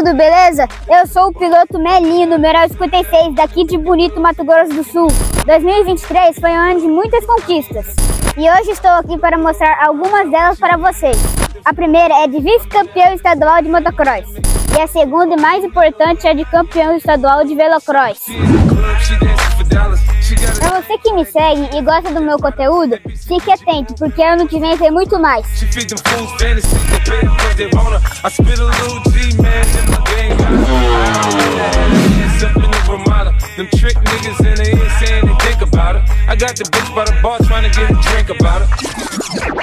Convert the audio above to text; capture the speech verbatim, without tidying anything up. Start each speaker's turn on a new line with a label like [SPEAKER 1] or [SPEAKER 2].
[SPEAKER 1] tudo beleza? Eu sou o piloto Melinho, numeral cinquenta e seis, daqui de Bonito, Mato Grosso do Sul. dois mil e vinte e três foi um ano de muitas conquistas. E hoje estou aqui para mostrar algumas delas para vocês. A primeira é de vice-campeão estadual de motocross. E a segunda e mais importante é de campeão estadual de velocross. Para você que me segue e gosta do meu conteúdo, fique atento, porque ano que vem tem muito mais.
[SPEAKER 2] I got the bitch by the bar trying to get a drink about it.